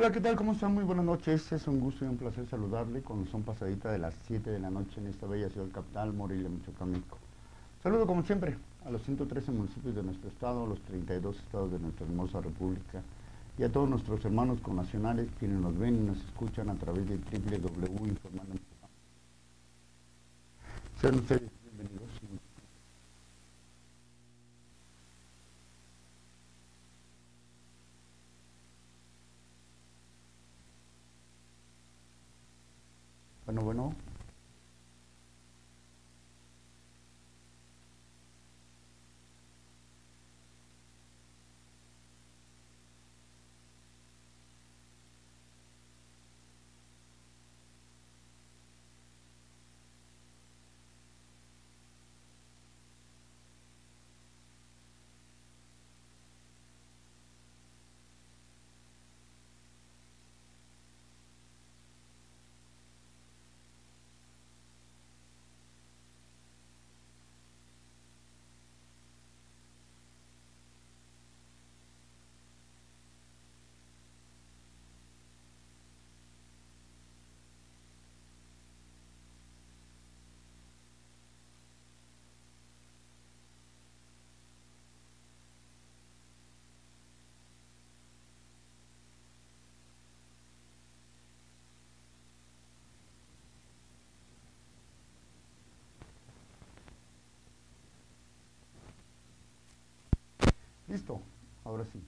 Hola, ¿qué tal? ¿Cómo están? Muy buenas noches. Es un gusto y un placer saludarle cuando son pasaditas de las 7 de la noche en esta bella ciudad capital, Morelia, Michoacán, México. Saludo como siempre a los 113 municipios de nuestro estado, a los 32 estados de nuestra hermosa república y a todos nuestros hermanos connacionales quienes nos ven y nos escuchan a través de www.informando. Sean ustedes bienvenidos. Bueno. Listo, ahora sí.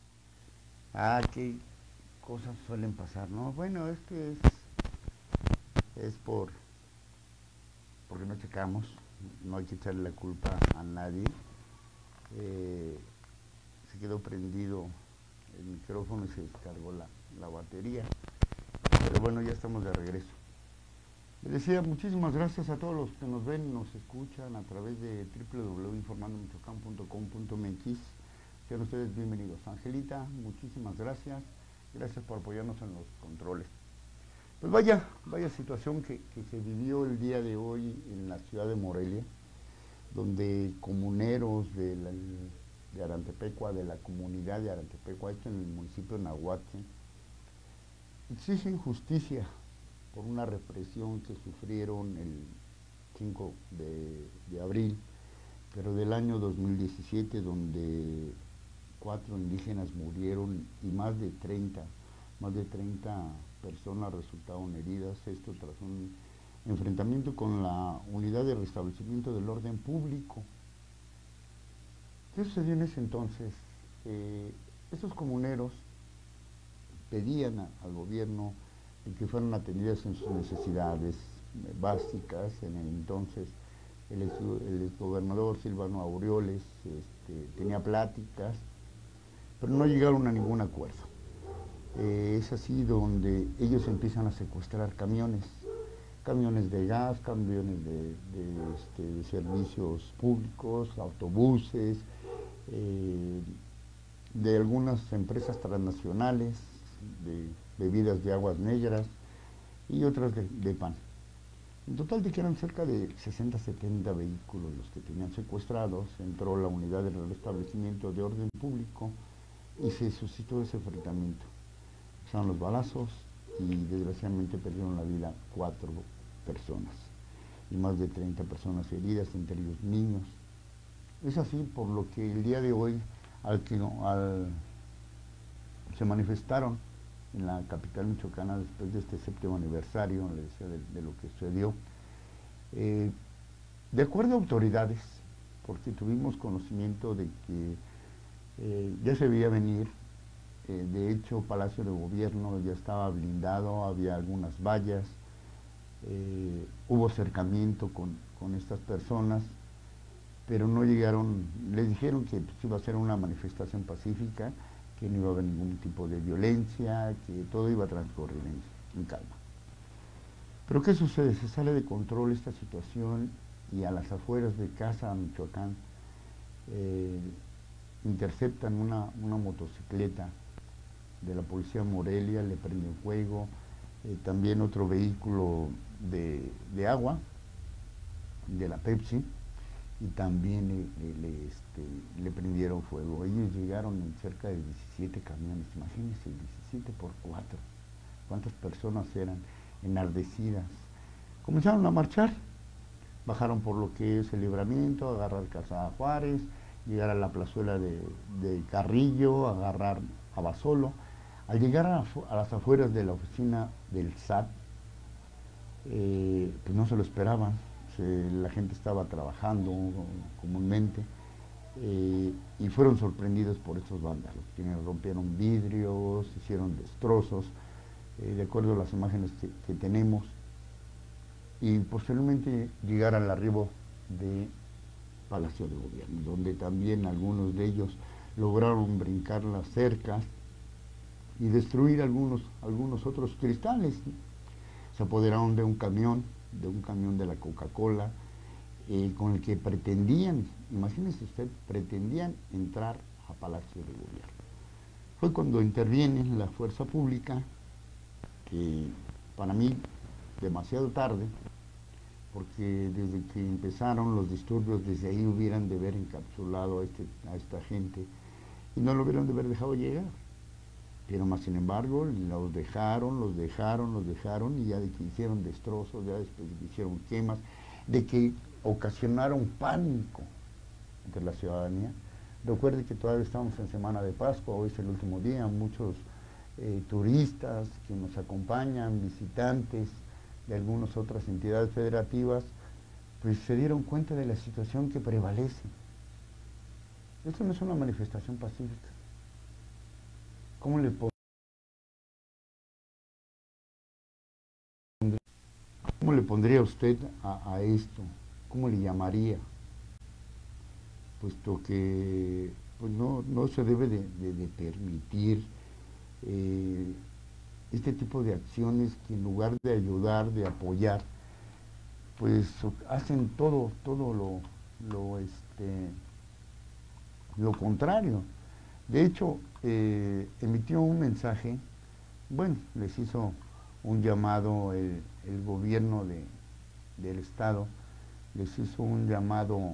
Qué cosas suelen pasar, ¿no? Bueno, es que es porque no checamos, no hay que echarle la culpa a nadie. Eh, Se quedó prendido el micrófono y se descargó la batería. Pero bueno, ya estamos de regreso. Les decía, muchísimas gracias a todos los que nos ven y nos escuchan a través de www.informandomichoacán.com.mx. Sean ustedes bienvenidos. Angelita, muchísimas gracias. Gracias por apoyarnos en los controles. Pues vaya situación que se vivió el día de hoy en la ciudad de Morelia, donde comuneros de Arantepecua, de la comunidad de Arantepecua, esto en el municipio de Nahuatl, exigen justicia por una represión que sufrieron el 5 de abril, pero del año 2017, donde 4 indígenas murieron y más de 30 personas resultaron heridas, esto tras un enfrentamiento con la Unidad de Restablecimiento del Orden Público. ¿Qué sucedió en ese entonces? Estos comuneros pedían al gobierno que fueran atendidas en sus necesidades básicas. En el entonces el exgobernador Silvano Aureoles tenía pláticas, pero no llegaron a ningún acuerdo. Es así donde ellos empiezan a secuestrar camiones de gas, camiones de servicios públicos, autobuses, de algunas empresas transnacionales, de bebidas de aguas negras y otras de pan. En total de que eran cerca de 60, 70 vehículos los que tenían secuestrados. Entró la unidad de restablecimiento de orden público y se suscitó ese enfrentamiento. Empezaron los balazos y desgraciadamente perdieron la vida 4 personas y más de 30 personas heridas, entre ellos niños. Es así por lo que el día de hoy se manifestaron en la capital michoacana después de este 7º aniversario, le decía, de lo que sucedió. De acuerdo a autoridades, porque tuvimos conocimiento de que ya se veía venir, de hecho Palacio de Gobierno ya estaba blindado, había algunas vallas, hubo acercamiento con estas personas, pero no llegaron. Les dijeron que pues, iba a ser una manifestación pacífica, que no iba a haber ningún tipo de violencia, que todo iba a transcurrir en calma. Pero ¿qué sucede? Se sale de control esta situación y a las afueras de Casa, Michoacán, interceptan una motocicleta de la policía Morelia, le prenden fuego, también otro vehículo de agua, de la Pepsi, y también le prendieron fuego. Ellos llegaron en cerca de 17 camiones, imagínense, 17 por 4. ¿Cuántas personas eran enardecidas? Comenzaron a marchar, bajaron por lo que es el Libramiento, agarrar Calzada Juárez, llegar a la plazuela de Carrillo, agarrar a Basolo. Al llegar a las afueras de la oficina del SAT, pues no se lo esperaban. La gente estaba trabajando comúnmente y fueron sorprendidos por estos vándalos, quienes rompieron vidrios, hicieron destrozos, de acuerdo a las imágenes que tenemos, y posteriormente llegar al arribo de Palacio de Gobierno, donde también algunos de ellos lograron brincar las cercas y destruir algunos otros cristales. Se apoderaron de un camión de la Coca-Cola, con el que pretendían, imagínense usted, pretendían entrar a Palacio de Gobierno. Fue cuando interviene la fuerza pública, que para mí demasiado tarde, porque desde que empezaron los disturbios, desde ahí hubieran de haber encapsulado a esta gente y no lo hubieran de haber dejado llegar. Pero más sin embargo, los dejaron y ya de que hicieron destrozos, ya después de que hicieron quemas, de que ocasionaron pánico entre la ciudadanía. Recuerde que todavía estamos en Semana de Pascua, hoy es el último día, muchos turistas que nos acompañan, visitantes de algunas otras entidades federativas, pues se dieron cuenta de la situación que prevalece. Esto no es una manifestación pacífica. ¿Cómo le pondría usted a esto? ¿Cómo le llamaría? Puesto que pues no se debe de permitir este tipo de acciones que en lugar de ayudar, de apoyar, pues hacen todo lo contrario. De hecho, emitió un mensaje, bueno, les hizo un llamado el gobierno del estado, les hizo un llamado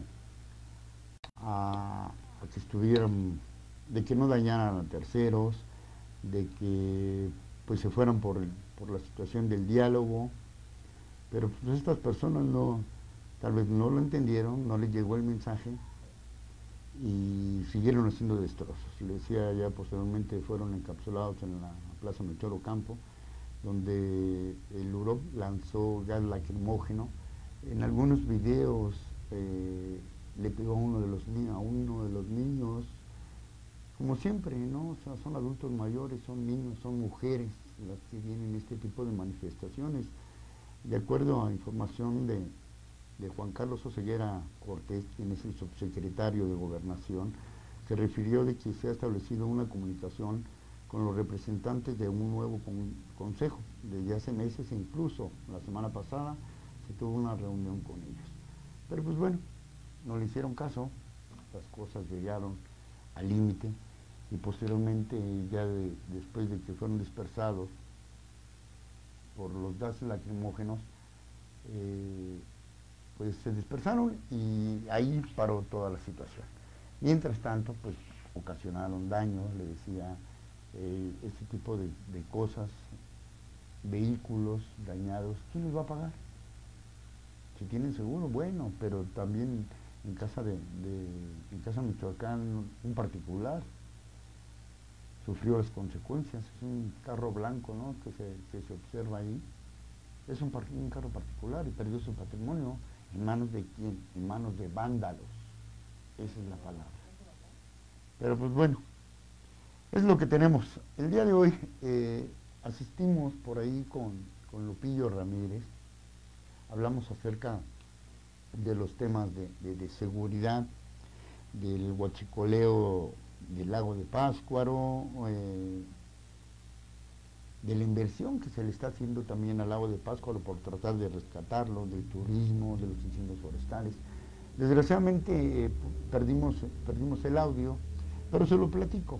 a que estuvieran, de que no dañaran a terceros, de que pues se fueran por la situación del diálogo, pero pues estas personas tal vez no lo entendieron, no les llegó el mensaje y siguieron haciendo destrozos. Le decía, ya posteriormente fueron encapsulados en la Plaza Melchor Ocampo, donde el UROP lanzó gas lacrimógeno. En algunos videos le pegó a uno de los niños, como siempre, ¿no? O sea, son adultos mayores, son niños, son mujeres las que vienen en este tipo de manifestaciones. De acuerdo a información de Juan Carlos Oseguera Cortés, quien es el subsecretario de Gobernación, se refirió de que se ha establecido una comunicación con los representantes de un nuevo consejo desde hace meses, e incluso la semana pasada se tuvo una reunión con ellos. Pero pues bueno, no le hicieron caso, las cosas llegaron al límite y posteriormente, ya después de que fueron dispersados por los gases lacrimógenos, pues se dispersaron y ahí paró toda la situación. Mientras tanto, pues ocasionaron daños, le decía, este tipo de cosas, vehículos dañados, ¿quién los va a pagar? Si tienen seguro, bueno, pero también en casa Michoacán, un particular sufrió las consecuencias. Es un carro blanco, ¿no?, que se observa ahí. Es un carro particular y perdió su patrimonio. ¿En manos de quién? En manos de vándalos. Esa es la palabra. Pero pues bueno, es lo que tenemos. El día de hoy asistimos por ahí con Lupillo Ramírez. Hablamos acerca de los temas de seguridad, del huachicoleo del lago de Pátzcuaro, de la inversión que se le está haciendo también al lago de Pátzcuaro por tratar de rescatarlo, del turismo, de los incendios forestales. Desgraciadamente perdimos el audio, pero se lo platico.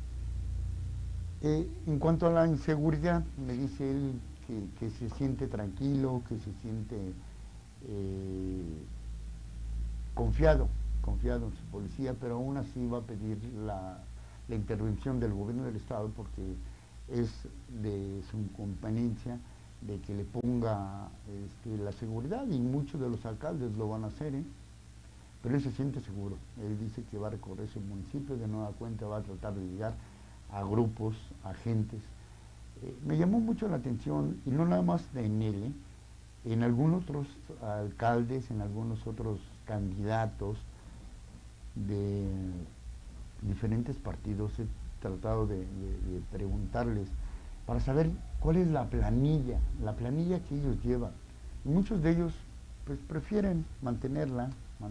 En cuanto a la inseguridad, me dice él que se siente tranquilo, que se siente confiado en su policía, pero aún así va a pedir la intervención del gobierno del estado, porque es de su incumbencia de que le ponga la seguridad, y muchos de los alcaldes lo van a hacer, pero él se siente seguro. Él dice que va a recorrer su municipio, de nueva cuenta va a tratar de llegar a grupos, a gentes. Me llamó mucho la atención, y no nada más en él, en algunos otros alcaldes, en algunos otros candidatos de diferentes partidos. He tratado de preguntarles para saber cuál es la planilla que ellos llevan. Y muchos de ellos pues prefieren mantenerla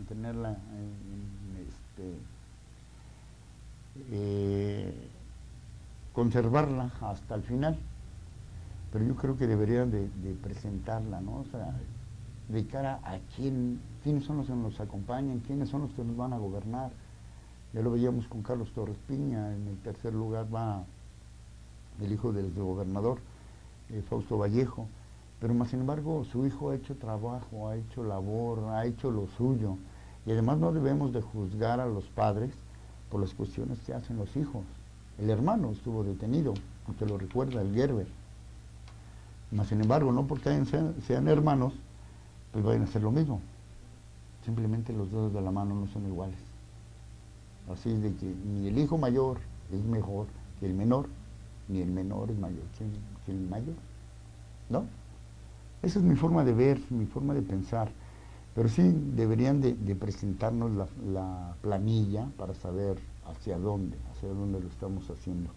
conservarla hasta el final. Pero yo creo que deberían de presentarla, ¿no? O sea, de cara a quiénes son los que nos acompañan, quiénes son los que nos van a gobernar. Ya lo veíamos con Carlos Torres Piña. En el tercer lugar va el hijo del gobernador, Fausto Vallejo, pero más sin embargo su hijo ha hecho trabajo, ha hecho labor, ha hecho lo suyo, y además no debemos de juzgar a los padres por las cuestiones que hacen los hijos. El hermano estuvo detenido, usted lo recuerda, el Gerber. Más sin embargo, no porque sean hermanos, pues vayan a hacer lo mismo. Simplemente los dedos de la mano no son iguales. Así es de que ni el hijo mayor es mejor que el menor, ni el menor es mayor que el mayor, ¿no? Esa es mi forma de ver, mi forma de pensar. Pero sí deberían de presentarnos la planilla para saber hacia dónde lo estamos haciendo.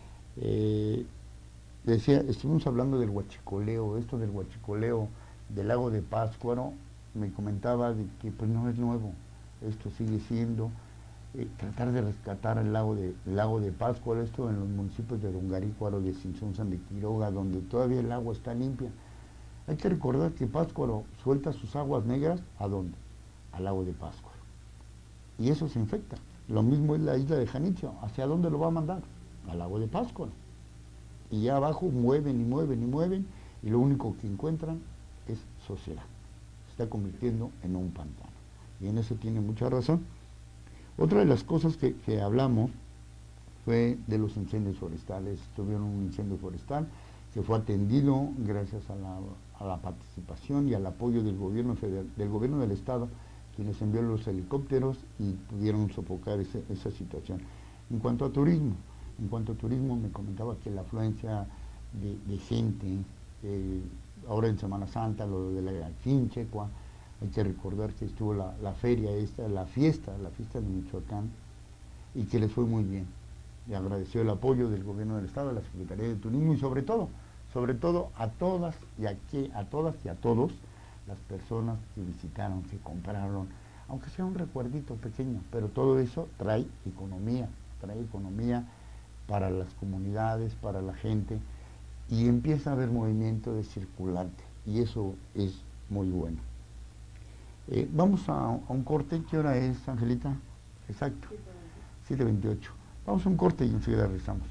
Decía, estuvimos hablando del huachicoleo, esto del huachicoleo del lago de Pátzcuaro. Me comentaba de que pues no es nuevo, esto sigue siendo tratar de rescatar el lago de Pátzcuaro, esto en los municipios de Longarícuaro, de Cinzonzán, de Quiroga, donde todavía el agua está limpia. Hay que recordar que Pátzcuaro suelta sus aguas negras, ¿a dónde? Al lago de Pátzcuaro. Y eso se infecta. Lo mismo es la isla de Janitzio. ¿Hacia dónde lo va a mandar? Al lago de Pátzcuaro. Y ya abajo mueven y mueven y mueven, y lo único que encuentran es sociedad. Se está convirtiendo en un pantano. Y en eso tiene mucha razón. Otra de las cosas que hablamos fue de los incendios forestales. Tuvieron un incendio forestal que fue atendido gracias a la participación y al apoyo del gobierno del estado, quienes envió los helicópteros y pudieron sofocar esa situación. En cuanto a turismo, me comentaba que la afluencia de gente, ahora en Semana Santa, lo de la Quinchecua, hay que recordar que estuvo la feria la fiesta de Michoacán, y que les fue muy bien. Y agradeció el apoyo del gobierno del estado, de la Secretaría de Turismo, y sobre todo a todas y a todos las personas que visitaron, que compraron, aunque sea un recuerdito pequeño, pero todo eso trae economía para las comunidades, para la gente, y empieza a haber movimiento de circulante, y eso es muy bueno. Vamos a un corte. ¿Qué hora es, Angelita? Exacto, 7:28. Vamos a un corte y enseguida regresamos.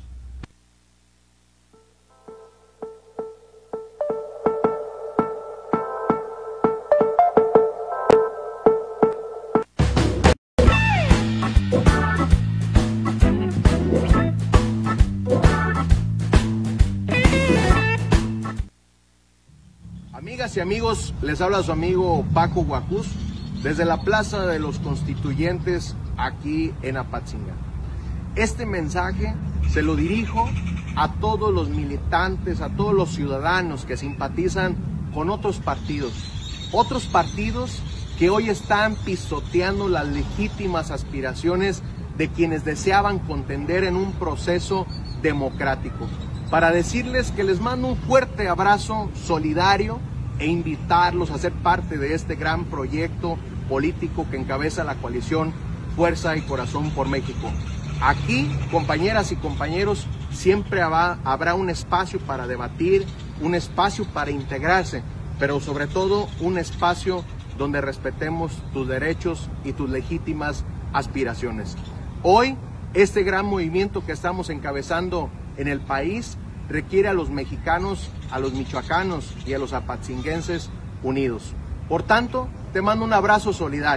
Amigas y amigos, les habla su amigo Paco Guacús desde la Plaza de los Constituyentes aquí en Apatzingán. Este mensaje se lo dirijo a todos los militantes, a todos los ciudadanos que simpatizan con otros partidos que hoy están pisoteando las legítimas aspiraciones de quienes deseaban contender en un proceso democrático. Para decirles que les mando un fuerte abrazo solidario e invitarlos a ser parte de este gran proyecto político que encabeza la coalición Fuerza y Corazón por México. Aquí, compañeras y compañeros, siempre habrá un espacio para debatir, un espacio para integrarse, pero sobre todo un espacio donde respetemos tus derechos y tus legítimas aspiraciones. Hoy, este gran movimiento que estamos encabezando en el país requiere a los mexicanos, a los michoacanos y a los apatzinguenses unidos. Por tanto, te mando un abrazo solidario.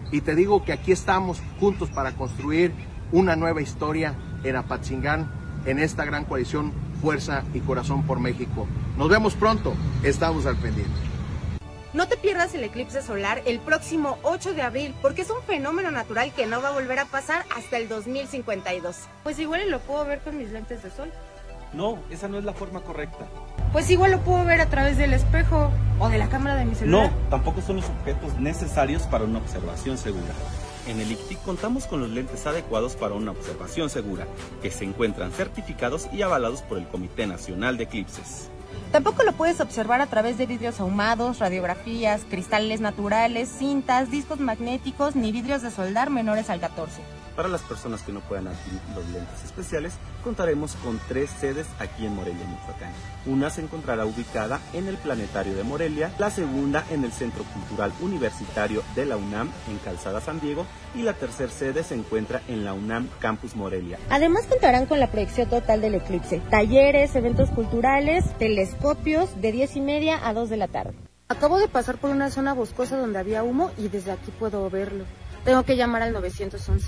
y te digo que aquí estamos juntos para construir una nueva historia en Apatzingán, en esta gran coalición Fuerza y Corazón por México. Nos vemos pronto, estamos al pendiente. No te pierdas el eclipse solar el próximo 8 de abril, porque es un fenómeno natural que no va a volver a pasar hasta el 2052. Pues igual lo puedo ver con mis lentes de sol. No, esa no es la forma correcta. Pues igual lo puedo ver a través del espejo o de la cámara de mi celular. No, tampoco son los objetos necesarios para una observación segura. En el ICTI contamos con los lentes adecuados para una observación segura, que se encuentran certificados y avalados por el Comité Nacional de Eclipses. Tampoco lo puedes observar a través de vidrios ahumados, radiografías, cristales naturales, cintas, discos magnéticos ni vidrios de soldar menores al 14. Para las personas que no puedan adquirir los lentes especiales, contaremos con 3 sedes aquí en Morelia, Michoacán. Una se encontrará ubicada en el Planetario de Morelia, la segunda en el Centro Cultural Universitario de la UNAM en Calzada San Diego y la tercera sede se encuentra en la UNAM Campus Morelia. Además contarán con la proyección total del eclipse, talleres, eventos culturales, telescopios de 10:30 a 2 de la tarde. Acabo de pasar por una zona boscosa donde había humo y desde aquí puedo verlo. Tengo que llamar al 911.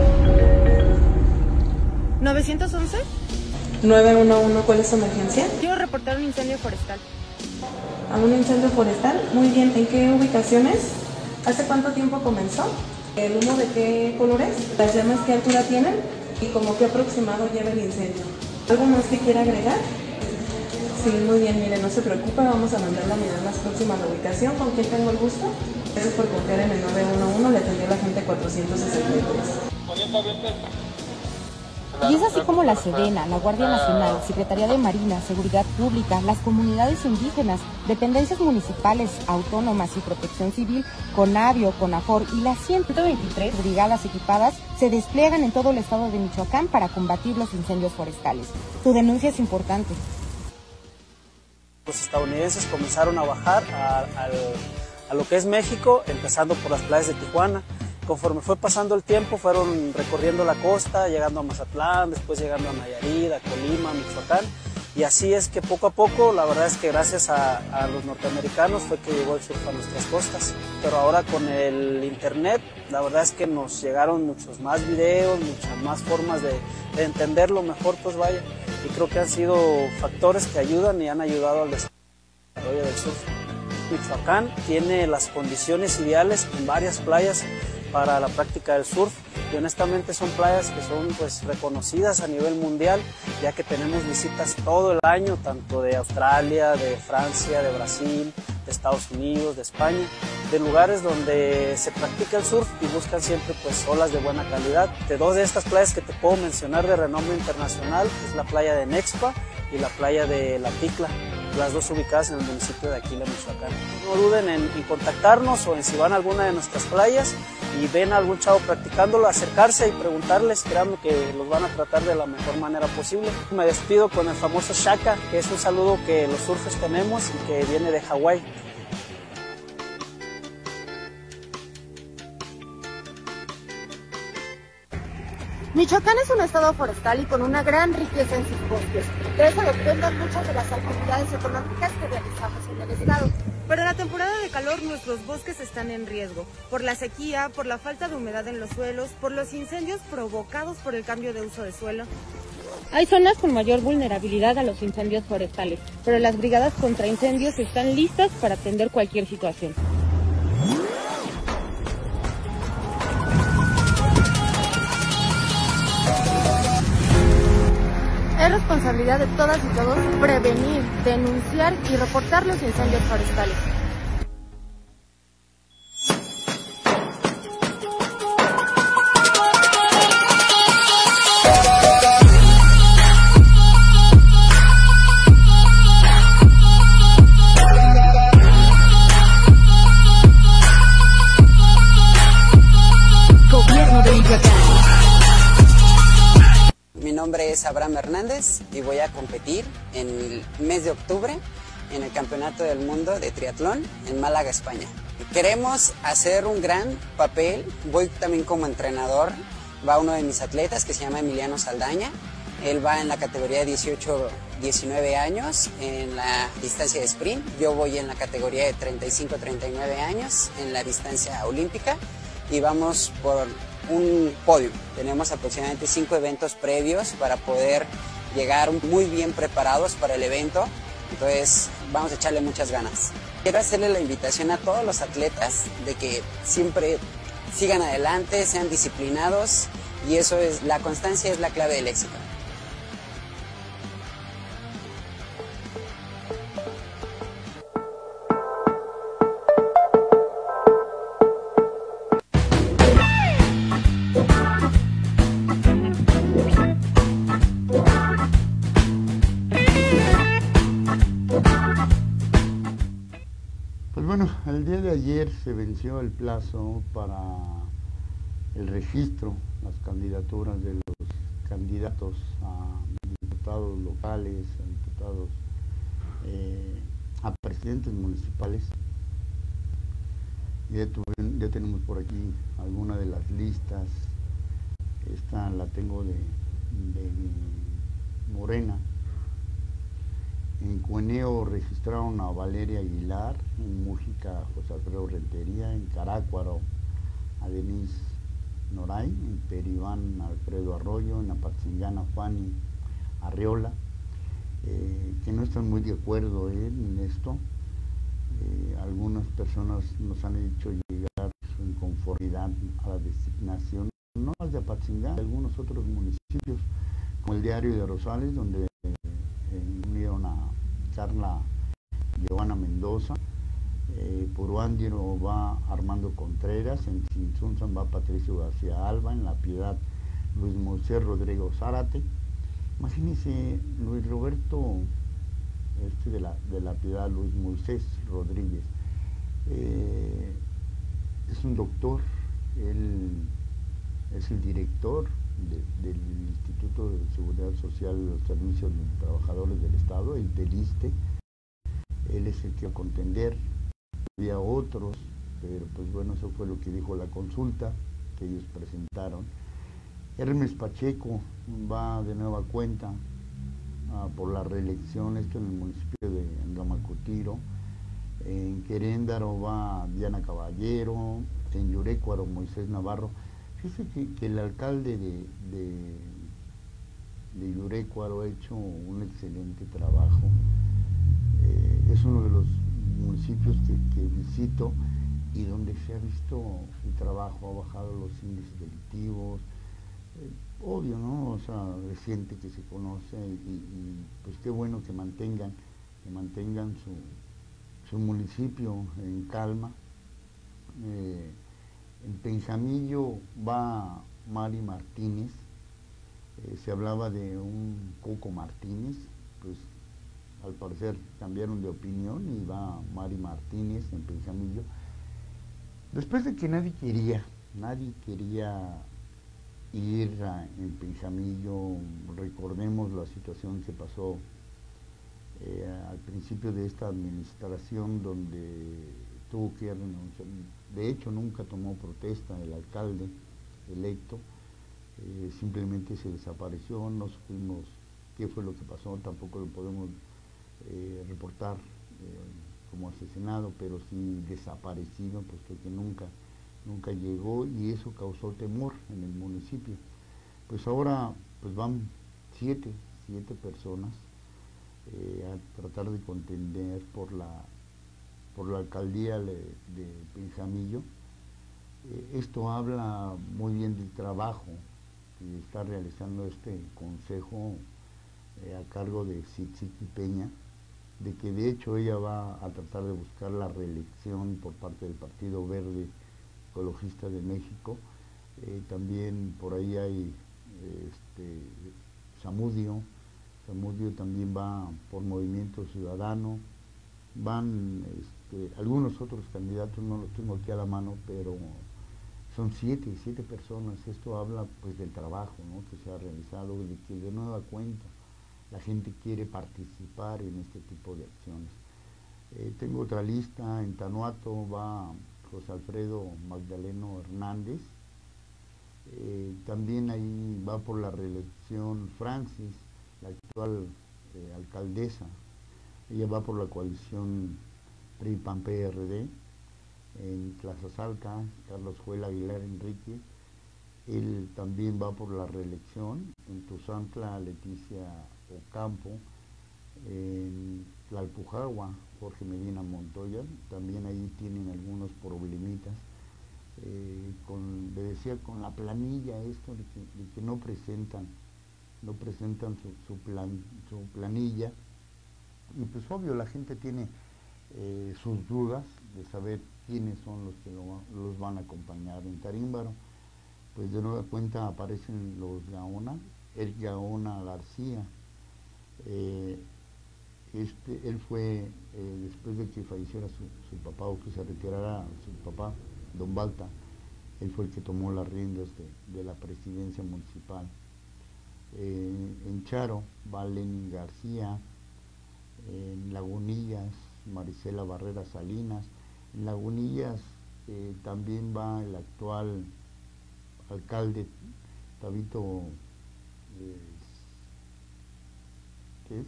¿911? 911, ¿cuál es su emergencia? Quiero reportar un incendio forestal. ¿A un incendio forestal? Muy bien, ¿en qué ubicaciones? ¿Hace cuánto tiempo comenzó? ¿El humo de qué color es? ¿Las llamas qué altura tienen? ¿Y como qué aproximado lleva el incendio? ¿Algo más que quiera agregar? Sí, muy bien, mire, no se preocupe, vamos a mandarla a mirar más próxima a la ubicación. ¿Con quién tengo el gusto? Gracias por confiar en el 911, le atendió la gente 463. Y es así como la Sedena, la Guardia Nacional, Secretaría de Marina, Seguridad Pública, las comunidades indígenas, dependencias municipales, autónomas y protección civil, CONAVIO, CONAFOR y las 123 brigadas equipadas se despliegan en todo el estado de Michoacán para combatir los incendios forestales. Tu denuncia es importante. Los estadounidenses comenzaron a bajar a lo que es México, empezando por las playas de Tijuana. Conforme fue pasando el tiempo, fueron recorriendo la costa, llegando a Mazatlán, después llegando a Nayarit, a Colima, Michoacán. Y así es que poco a poco, la verdad es que gracias a los norteamericanos fue que llegó el surf a nuestras costas. Pero ahora con el internet, la verdad es que nos llegaron muchos más videos, muchas más formas de entenderlo mejor, pues vaya. Y creo que han sido factores que ayudan y han ayudado al desarrollo del surf. Michoacán tiene las condiciones ideales en varias playas para la práctica del surf y honestamente son playas que son pues reconocidas a nivel mundial, ya que tenemos visitas todo el año, tanto de Australia, de Francia, de Brasil, de Estados Unidos, de España, de lugares donde se practica el surf y buscan siempre pues olas de buena calidad. De 2 de estas playas que te puedo mencionar de renombre internacional es la playa de Nexpa y la playa de La Ticla, las 2 ubicadas en el municipio de Aquila, Michoacán. No duden en contactarnos o en si van a alguna de nuestras playas y ven a algún chavo practicándolo, acercarse y preguntarles, créanme que los van a tratar de la mejor manera posible. Me despido con el famoso Shaka, que es un saludo que los surfers tenemos y que viene de Hawái. Michoacán es un estado forestal y con una gran riqueza en sus bosques. De eso dependen muchas de las actividades económicas que realizamos en el estado. Pero en la temporada de calor nuestros bosques están en riesgo, por la sequía, por la falta de humedad en los suelos, por los incendios provocados por el cambio de uso de suelo. Hay zonas con mayor vulnerabilidad a los incendios forestales, pero las brigadas contra incendios están listas para atender cualquier situación. Es responsabilidad de todas y todos prevenir, denunciar y reportar los incendios forestales. Gobierno de Michoacán. Mi nombre es Abraham Hernández y voy a competir en el mes de octubre en el Campeonato del Mundo de Triatlón en Málaga, España. Queremos hacer un gran papel, voy también como entrenador, va uno de mis atletas que se llama Emiliano Saldaña, él va en la categoría de 18-19 años en la distancia de sprint, yo voy en la categoría de 35-39 años en la distancia olímpica. y vamos por un podio. Tenemos aproximadamente 5 eventos previos para poder llegar muy bien preparados para el evento, entonces vamos a echarle muchas ganas. Quiero hacerle la invitación a todos los atletas de que siempre sigan adelante, sean disciplinados, y eso es, la constancia es la clave del éxito. Pues bueno, el día de ayer se venció el plazo para el registro, las candidaturas de los candidatos a diputados locales, a diputados, a presidentes municipales. Ya tenemos por aquí alguna de las listas. Esta la tengo de Morena. En Cueneo registraron a Valeria Aguilar, en Mújica José Alfredo Rentería, en Carácuaro a Denise Noray, en Peribán Alfredo Arroyo, en Apatzingán a Fanny Arriola, que no están muy de acuerdo en esto. Algunas personas nos han hecho llegar su inconformidad a la designación, no más de Apatzingán, de algunos otros municipios, como el Diario de Rosales, donde unieron a Carla Giovanna Mendoza, Puruándiro va Armando Contreras, en Tzintzuntzan va Patricio García Alba, en La Piedad Luis Moisés Rodrigo Zárate. Imagínense, Luis Roberto de la Piedad, Luis Moisés Rodríguez, es un doctor, él es el director del Instituto de Seguridad Social y los Servicios de Trabajadores del Estado, el del ISSSTE. Él es el que va a contender. Había otros, pero pues bueno, eso fue lo que dijo la consulta que ellos presentaron. Hermes Pacheco va de nueva cuenta por la reelección, esto en el municipio de Angamacotiro. En Queréndaro va Diana Caballero, en Yurécuaro Moisés Navarro. Fíjese que el alcalde de Yurécuaro ha hecho un excelente trabajo. Es uno de los municipios que visito y donde se ha visto el trabajo, ha bajado los índices delictivos. Obvio, ¿no? O sea, reciente que se conoce y pues qué bueno que mantengan su municipio en calma. En Penjamillo va Mari Martínez, se hablaba de un Coco Martínez, pues al parecer cambiaron de opinión y va Mari Martínez en Penjamillo. Después de que nadie quería ir en Penjamillo, recordemos la situación que pasó al principio de esta administración, donde tuvo que renunciar. De hecho, nunca tomó protesta el alcalde electo, simplemente se desapareció, no supimos qué fue lo que pasó, tampoco lo podemos reportar como asesinado, pero sí desaparecido, puesto que nunca llegó, y eso causó temor en el municipio. Pues ahora pues van siete personas a tratar de contender por la alcaldía de Penjamillo. Esto habla muy bien del trabajo que está realizando este consejo a cargo de Tzitziki Peña, de que de hecho ella va a tratar de buscar la reelección por parte del Partido Verde Ecologista de México. También por ahí hay Zamudio también va por Movimiento Ciudadano, van algunos otros candidatos, no los tengo aquí a la mano, pero son siete personas. Esto habla pues del trabajo, ¿no?, que se ha realizado, de que de nueva cuenta la gente quiere participar en este tipo de acciones. Tengo otra lista. En Tanuato va José Alfredo Magdaleno Hernández, también ahí va por la reelección Francis, la actual alcaldesa. Ella va por la coalición PRI-PAN-PRD. En Tlazazalca, Carlos Joel Aguilar Enrique, él también va por la reelección. En Tuzantla, Leticia Ocampo. En Tlalpujagua, Jorge Medina Montoya, también ahí tienen algunos problemitas. Le decía, con la planilla, esto de que no presentan su planilla, y pues obvio la gente tiene sus dudas de saber quiénes son los que los van a acompañar. En Tarímbaro, pues de nueva cuenta aparecen los Gaona, Eric Gaona García. Él fue, después de que falleciera su papá, o que se retirara su papá, don Balta, él fue el que tomó las riendas de la presidencia municipal. En Charo va Lenin García. En Lagunillas, Marisela Barrera Salinas. En Lagunillas también va el actual alcalde Tabito, ¿qué es?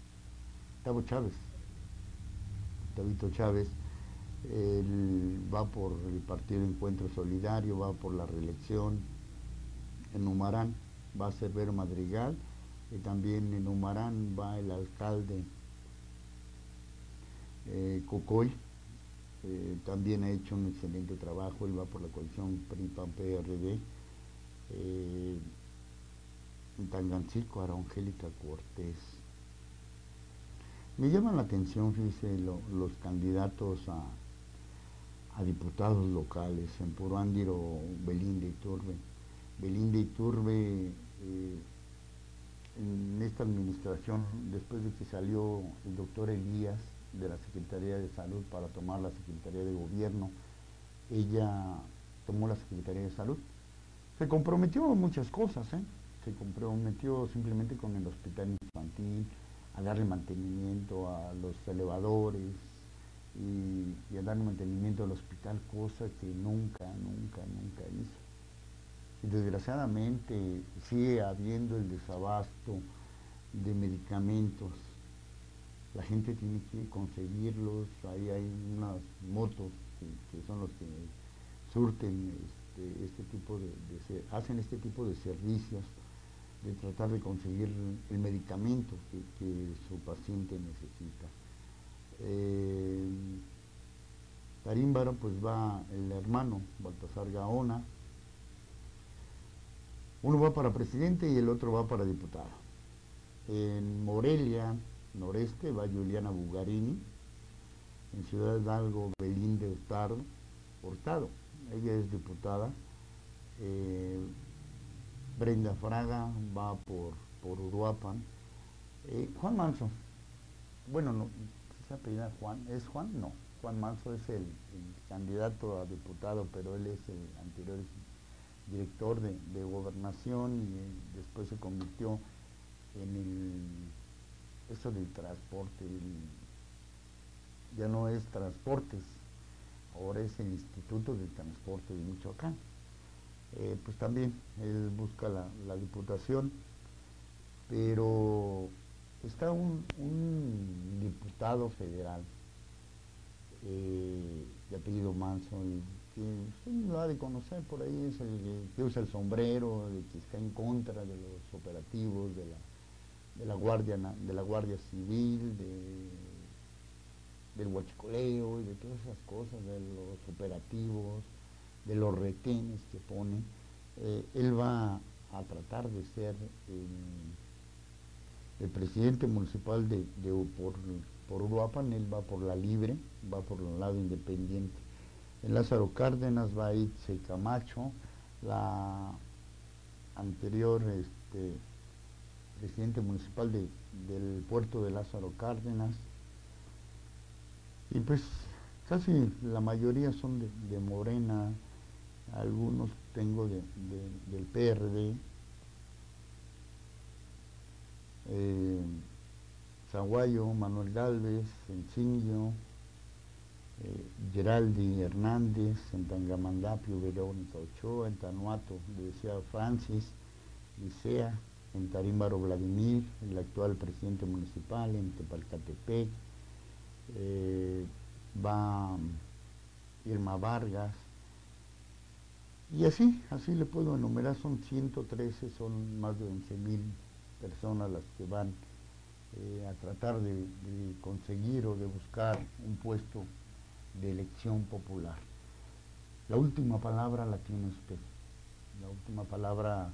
Tabito Chávez. Él va por el Partido Encuentro Solidario, va por la reelección. En Humarán va Cerbero Madrigal, y también en Humarán va el alcalde Cocoy. También ha hecho un excelente trabajo, él va por la coalición PRI-PAN-PRD. En Tangancico, Angélica Cortés. Me llaman la atención, fíjese, los candidatos a diputados locales. En Puruándiro, Belinda Iturbe. Belinda Iturbe, en esta administración, después de que salió el doctor Elías de la Secretaría de Salud para tomar la Secretaría de Gobierno, ella tomó la Secretaría de Salud. Se comprometió a muchas cosas, se comprometió simplemente con el hospital infantil, a darle mantenimiento a los elevadores y a darle mantenimiento al hospital, cosa que nunca hizo. Y desgraciadamente sigue habiendo el desabasto de medicamentos. La gente tiene que conseguirlos. Ahí hay unas motos que son los que surten hacen este tipo de servicios, de tratar de conseguir el medicamento que su paciente necesita. Tarímbaro, pues va el hermano Baltasar Gaona. Uno va para presidente y el otro va para diputado. En Morelia Noreste va Juliana Bugarini. En Ciudad Hidalgo, Belinda Hurtado, ella es diputada. Brenda Fraga va por Uruapan. Juan Manso, bueno, no, se apellida Juan, ¿es Juan? No, Juan Manso es el candidato a diputado, pero él es el anterior director de gobernación, y después se convirtió en eso del transporte, ya no es transportes, ahora es el Instituto del Transporte de Michoacán. Pues también él busca la diputación, pero está un diputado federal de apellido Manso, y que usted lo ha de conocer por ahí, es el que usa el sombrero, el que está en contra de los operativos de la Guardia Civil, del huachicoleo y de todas esas cosas, de los operativos, de los retenes que pone. Él va a tratar de ser el presidente municipal por Uruapan. Él va por la libre, va por el lado independiente. En Lázaro Cárdenas va Itze Camacho, la anterior presidente municipal del puerto de Lázaro Cárdenas. Y pues casi la mayoría son de Morena, algunos tengo del PRD. Zaguayo, Manuel Gálvez, Encillo, Geraldi Hernández, en Tangamandapio, Verónica Ochoa, en Tanuato, le decía Francis Licea, en Tarímbaro Vladimir, el actual presidente municipal, en Tepalcatepec. Va Irma Vargas, y así le puedo enumerar, son 113, son más de 11,000 personas las que van a tratar de conseguir o de buscar un puesto de elección popular. La última palabra la tiene usted, la última palabra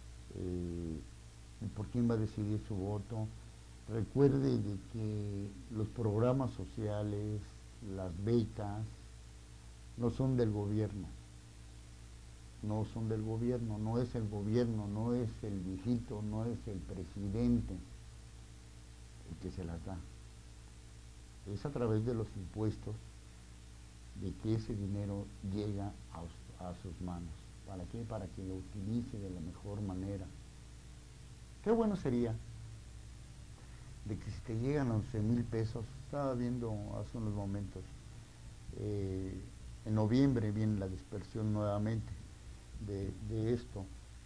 por quién va a decidir su voto. Recuerde de que los programas sociales, las becas, no son del gobierno, no son del gobierno, no es el gobierno, no es el viejito, no es el presidente el que se las da. Es a través de los impuestos de que ese dinero llega a sus manos. ¿Para qué? Para que lo utilice de la mejor manera. Qué bueno sería de que si te llegan 11,000 pesos, estaba viendo hace unos momentos, en noviembre viene la dispersión nuevamente de esto,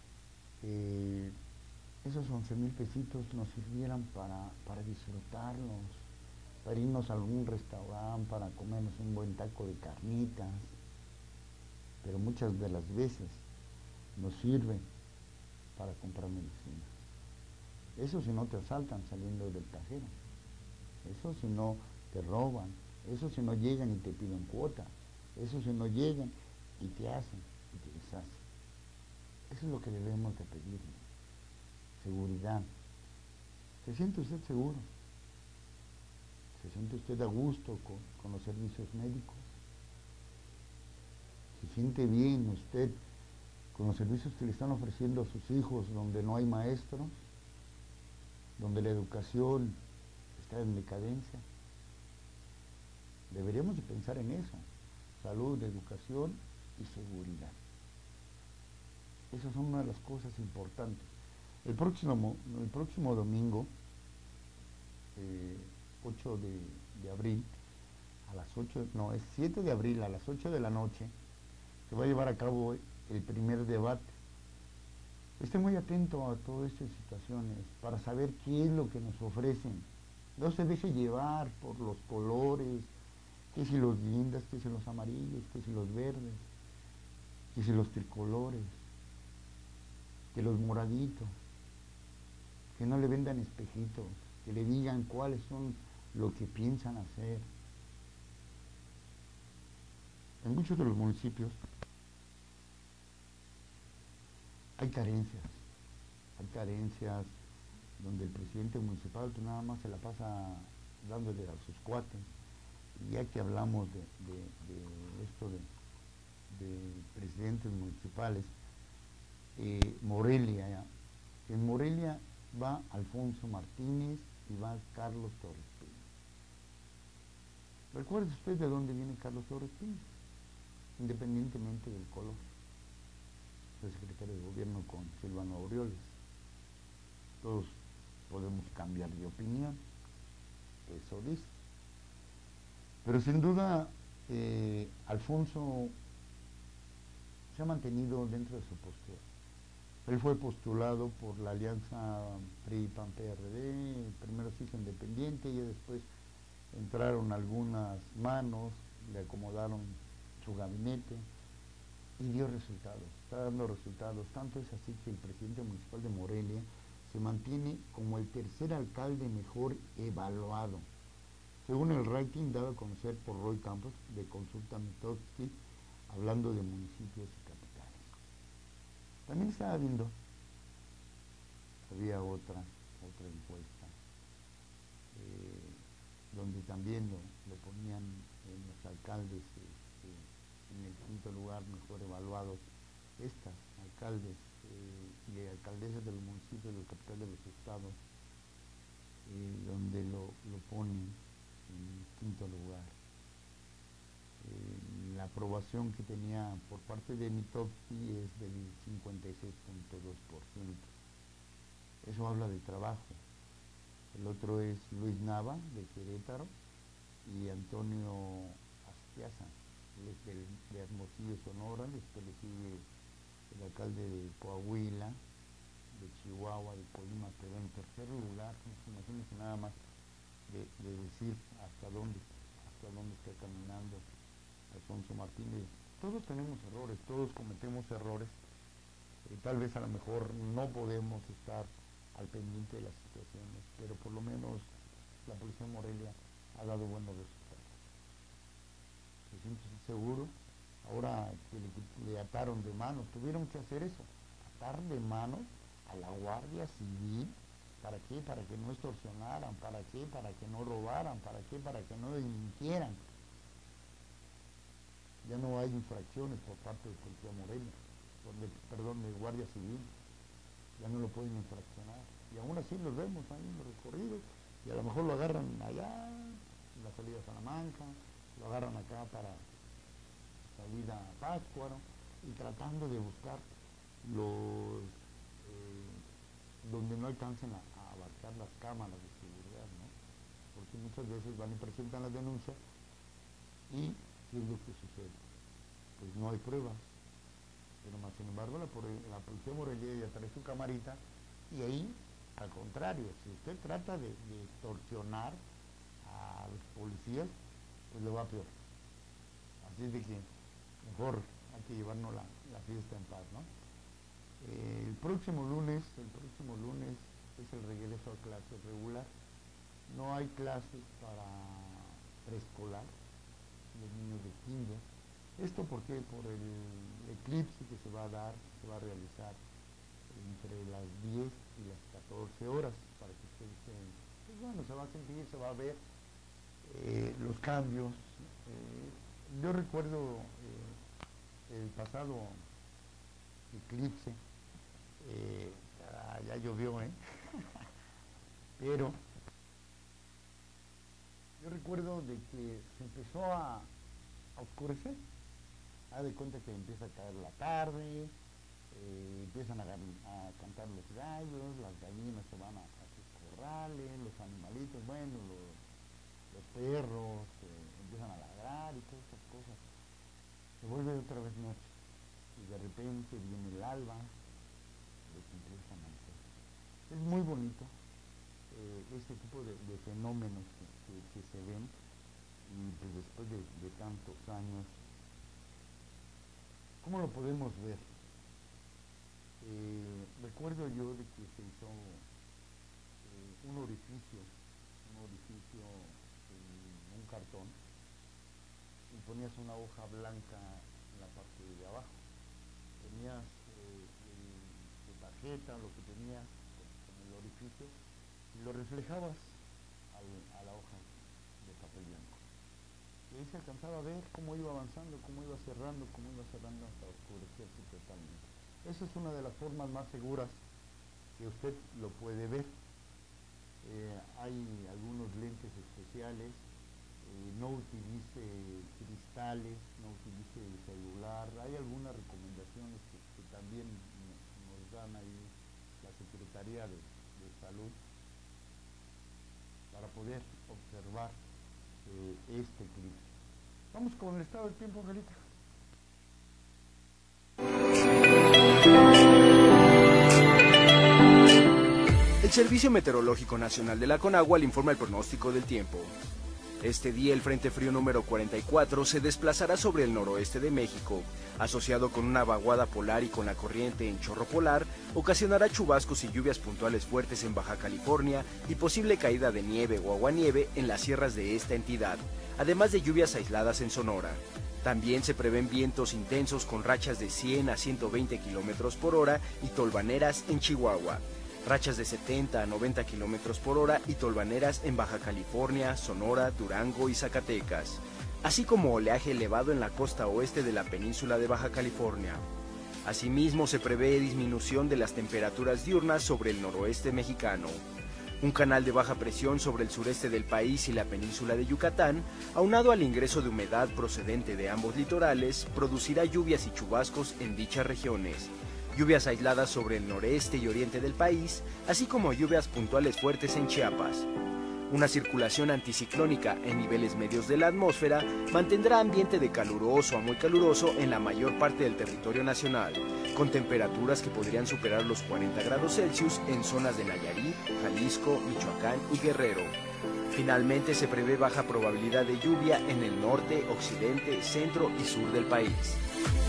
esos 11,000 pesitos nos sirvieran para disfrutarlos, para irnos a algún restaurante, para comernos un buen taco de carnitas, pero muchas de las veces nos sirve para comprar medicina. Eso si no te asaltan saliendo del cajero, eso si no te roban, eso si no llegan y te piden cuota, eso si no llegan y te hacen y te deshacen. Eso es lo que debemos de pedirle. Seguridad. ¿Se siente usted seguro? ¿Se siente usted a gusto con los servicios médicos? ¿Se siente bien usted con los servicios que le están ofreciendo a sus hijos, donde no hay maestros, donde la educación está en decadencia? Deberíamos de pensar en eso: salud, educación y seguridad. Esas son una de las cosas importantes. El próximo domingo, 8 de abril, a las 8, no, es 7 de abril a las 8 de la noche, se va a llevar a cabo el primer debate. Esté muy atento a todas estas situaciones para saber qué es lo que nos ofrecen. No se deje llevar por los colores, que si los guindas, que si los amarillos, que si los verdes, que si los tricolores, que los moraditos, que no le vendan espejitos, que le digan cuáles son lo que piensan hacer. En muchos de los municipios hay carencias donde el presidente municipal que nada más se la pasa dándole a sus cuates. Y ya que hablamos de esto de presidentes municipales, Morelia, en Morelia va Alfonso Martínez y va Carlos Torres Pino. ¿Recuerda usted de dónde viene Carlos Torres Pino? Independientemente del color. El secretario de gobierno con Silvano Aureoles. Todos podemos cambiar de opinión, eso dice. Pero sin duda, Alfonso se ha mantenido dentro de su postura. Él fue postulado por la alianza PRI-PAN-PRD, primero se hizo independiente y después entraron algunas manos, le acomodaron su gabinete y dio resultados, está dando resultados. Tanto es así que el presidente municipal de Morelia se mantiene como el tercer alcalde mejor evaluado, según el ranking dado a conocer por Roy Campos de Consulta Mitofsky, hablando de municipios y capitales. También estaba viendo, había otra encuesta, donde también lo ponían en los alcaldes en el quinto lugar mejor evaluados, estas alcaldes y alcaldesas de los municipios de la capital de los estados, donde lo ponen en quinto lugar. La aprobación que tenía por parte de Mitofsky es del 56.2%. Eso habla de trabajo. El otro es Luis Nava, de Querétaro, y Antonio Astiaza, de Hermosillo, Sonora. Después le sigue el alcalde de Coahuila, de Chihuahua, de Colima, pero en tercer lugar, imagínense nada más de decir hasta dónde está caminando Alfonso Martínez, todos tenemos errores, todos cometemos errores. Tal vez a lo mejor no podemos estar al pendiente de las situaciones, pero por lo menos la Policía de Morelia ha dado buenos resultados. Se siente seguro. Ahora que le ataron de manos, tuvieron que hacer eso, atar de manos a la Guardia Civil. ¿Para qué? Para que no extorsionaran. ¿Para qué? Para que no robaran. ¿Para qué? Para que no delinquieran. Ya no hay infracciones por parte de Policía Morelia, de Guardia Civil. Ya no lo pueden infraccionar. Y aún así los vemos ahí en los recorridos, y a lo mejor lo agarran allá, en la salida a Salamanca, lo agarran acá para salida a Pátzcuaro, y tratando de buscar los donde no alcancen a abarcar las cámaras de seguridad, ¿no? Porque muchas veces van y presentan las denuncias y ¿qué es lo que sucede? Pues no hay pruebas, pero más sin embargo la Policía Morelia ya trae su camarita, y ahí, al contrario, si usted trata de extorsionar a los policías, pues le va peor. Así es de que mejor hay que llevarnos la fiesta en paz, ¿no? El próximo lunes es el regreso a clases regular. No hay clases para preescolar, los niños de kinder. ¿Esto por qué? Por el eclipse que se va a realizar entre las 10 y las 14 horas, para que usted pues bueno, se va a sentir, se va a ver los cambios. Yo recuerdo el pasado eclipse, ya llovió, pero yo recuerdo de que se empezó a oscurecer. Haz de cuenta que empieza a caer la tarde, empiezan a cantar los gallos, las gallinas se van a sus corrales, los animalitos, bueno, los perros empiezan a ladrar y todas esas cosas. Se vuelve otra vez noche, y de repente viene el alba, empieza a amanecer. Es muy bonito este tipo de fenómenos que se ven, y pues después de tantos años, ¿cómo lo podemos ver? Recuerdo yo de que se hizo un orificio en un cartón, y ponías una hoja blanca en la parte de abajo. Tenías tu tarjeta, lo que tenías en el orificio, y lo reflejabas a la hoja de papel blanco. Y ahí se alcanzaba a ver cómo iba avanzando, cómo iba cerrando hasta oscurecerse totalmente. Esa es una de las formas más seguras que usted lo puede ver. Hay algunos lentes especiales. No utilice cristales, no utilice el celular. Hay algunas recomendaciones que también nos dan ahí la Secretaría de Salud para poder observar este eclipse. Vamos con el estado del tiempo, Angelita. El Servicio Meteorológico Nacional de la Conagua le informa el pronóstico del tiempo. Este día el Frente Frío número 44 se desplazará sobre el noroeste de México, asociado con una vaguada polar y con la corriente en chorro polar, ocasionará chubascos y lluvias puntuales fuertes en Baja California y posible caída de nieve o aguanieve en las sierras de esta entidad, además de lluvias aisladas en Sonora. También se prevén vientos intensos con rachas de 100 a 120 km por hora y tolvaneras en Chihuahua. Rachas de 70 a 90 km por hora y tolvaneras en Baja California, Sonora, Durango y Zacatecas, así como oleaje elevado en la costa oeste de la península de Baja California. Asimismo, se prevé disminución de las temperaturas diurnas sobre el noroeste mexicano. Un canal de baja presión sobre el sureste del país y la península de Yucatán, aunado al ingreso de humedad procedente de ambos litorales, producirá lluvias y chubascos en dichas regiones. Lluvias aisladas sobre el noreste y oriente del país, así como lluvias puntuales fuertes en Chiapas. Una circulación anticiclónica en niveles medios de la atmósfera mantendrá ambiente de caluroso a muy caluroso en la mayor parte del territorio nacional, con temperaturas que podrían superar los 40 grados Celsius en zonas de Nayarit, Jalisco, Michoacán y Guerrero. Finalmente se prevé baja probabilidad de lluvia en el norte, occidente, centro y sur del país.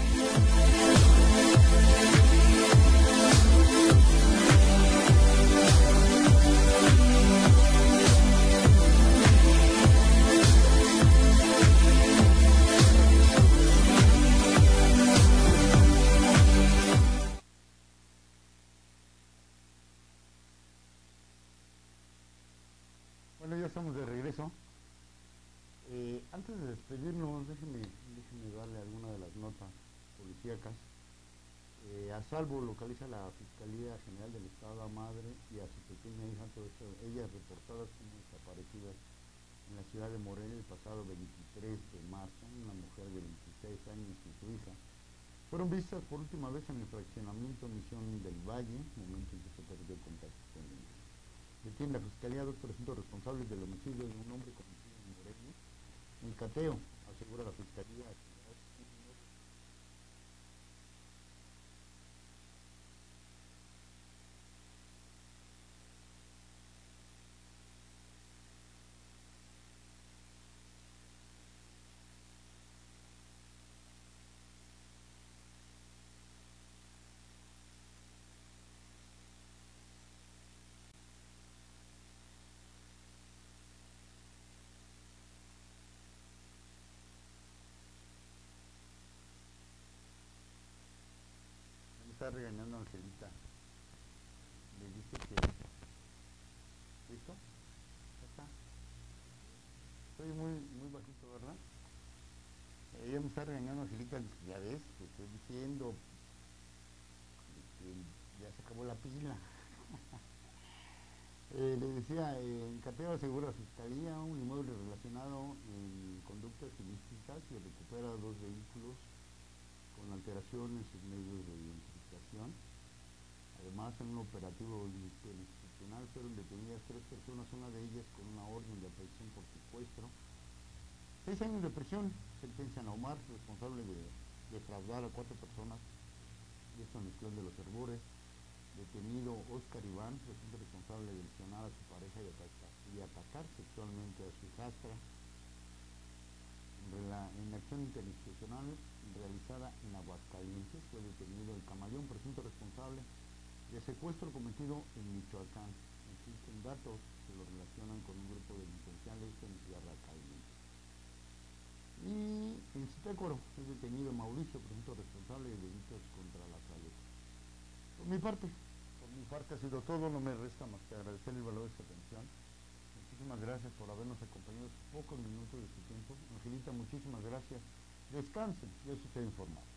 Bueno, ya estamos de regreso. Antes de despedirnos, déjenme darle alguna de las notas policíacas. A salvo localiza la Fiscalía General del Estado a madre y a su pequeña hija, ellas reportadas como desaparecidas en la ciudad de Morelia el pasado 23 de marzo. Una mujer de 26 años y su hija fueron vistas por última vez en el fraccionamiento Misión del Valle, momento en que se perdió contacto con ellos. Detiene la Fiscalía a dos presuntos responsables del homicidio de un hombre conocido en Morelia. El cateo, asegura la Fiscalía. Me está regañando Angelita. Le dice que... ¿Listo? Ya está. Soy muy bajito, ¿verdad? Ella me está regañando Angelita. Ya ves, te estoy diciendo que ya se acabó la pila. Le decía, en cateo asegura Fiscalía un inmueble relacionado en conductas ilícitas y recupera dos vehículos con alteraciones en medios de identificación. Además, en un operativo interinstitucional fueron detenidas 3 personas, una de ellas con una orden de aprehensión por secuestro. 6 años de prisión sentencian a Omar, responsable de defraudar a 4 personas, y esto en el clan de los Herbores. Detenido Óscar Iván, presunto responsable de lesionar a su pareja y atacar sexualmente a su hijastra. En acción interinstitucional realizada en Aguascalientes fue detenido el Camaleón, presunto responsable de secuestro cometido en Michoacán. Existen datos que lo relacionan con un grupo delincuencial en Sierra Caliente. Y en Zitácuaro es detenido Mauricio, presunto responsable de delitos contra la salud. Por mi parte ha sido todo. No me resta más que agradecer el valor de su atención. Muchísimas gracias por habernos acompañado pocos minutos de su tiempo. Angelita, muchísimas gracias. Descansen, yo estoy informado.